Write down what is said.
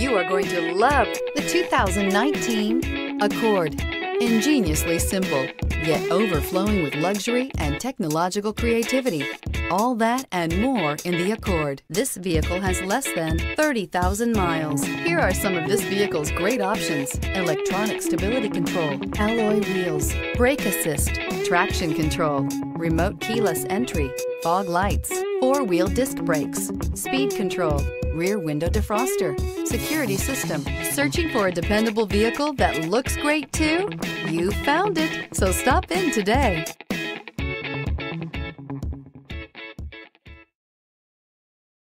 You are going to love the 2019 Accord. Ingeniously simple, yet overflowing with luxury and technological creativity. All that and more in the Accord. This vehicle has less than 30,000 miles. Here are some of this vehicle's great options: electronic stability control, alloy wheels, brake assist, traction control, remote keyless entry, fog lights, four-wheel disc brakes, speed control, rear window defroster, security system. Searching for a dependable vehicle that looks great too? You found it, so stop in today.